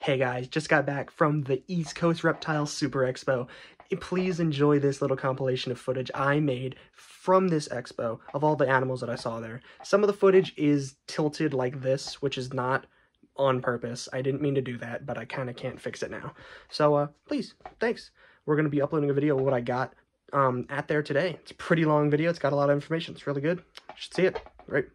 Hey guys, just got back from the East Coast Reptile Super Expo. Please enjoy this little compilation of footage I made from this expo of all the animals that I saw there. Some of the footage is tilted like this, which is not on purpose. I didn't mean to do that, but I kind of can't fix it now. So, please, thanks. We're going to be uploading a video of what I got at there today. It's a pretty long video. It's got a lot of information. It's really good. You should see it. Right.